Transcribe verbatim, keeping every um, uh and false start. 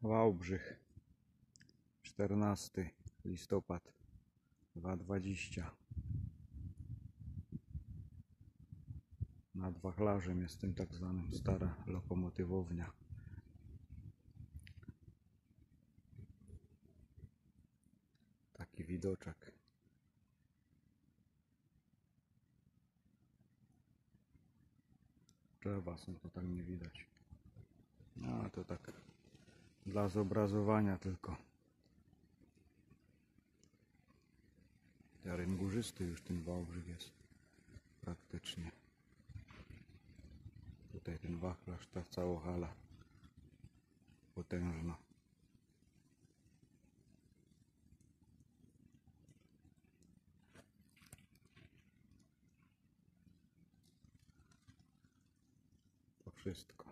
Wałbrzych, czternasty listopada dwa tysiące dwudziesty. Nad wachlarzem jest tym tak zwanym stara lokomotywownia. Taki widoczek. Drzewa są, to tak nie widać. No to tak dla zobrazowania tylko. Teren górzysty już ten Wałbrzych jest praktycznie. Tutaj ten wachlarz, ta cała hala potężna. To wszystko.